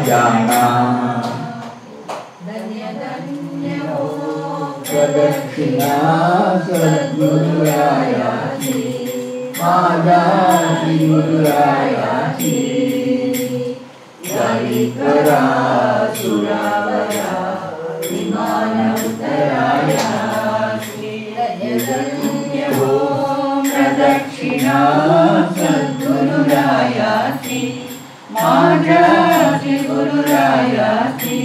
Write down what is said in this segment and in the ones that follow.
जाना। प्रदक्षिणा सद्गुरुरायाची माझा श्री गुरुरायाची जरी करा सुरावरा विमान उतरायाची धन्य हो प्रदक्षिणा सद्गुरुरायाची माझा श्री गुरुरायाची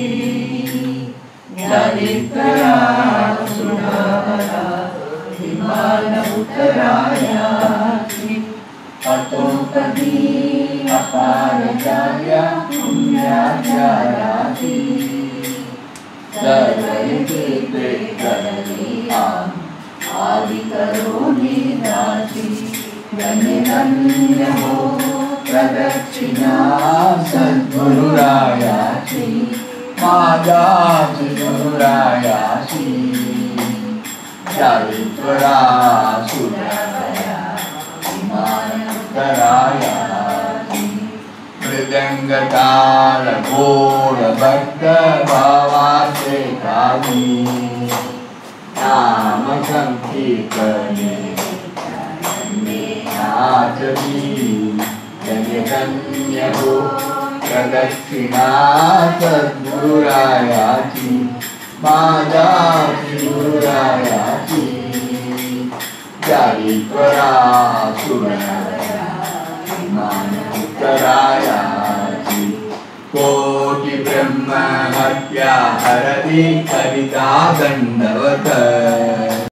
जरी करा सुरावरा विमान उतरायाची अतो कधी अपार झाल्या पुण्याचाराची सर्वयती प्रेतली आदि करोनी दासी धन्य धन्य हो प्रदक्षिणा सद्गुरुरायाची माझा श्री गुरुरायाची चारित्वरा सुरावरा विमान उतरायाची मृदंगताल घोर भक्त भावाचे कावी नाम संकीर्तने नाचती धन्य धन्य हो प्रदक्षिणा सद्गुरुरायाची माझा श्री गुरुरायाची चारित्वरा सुरावरा विमान उतरायाची कोटि ब्रह्म हत्या हरति कविता दंडवत।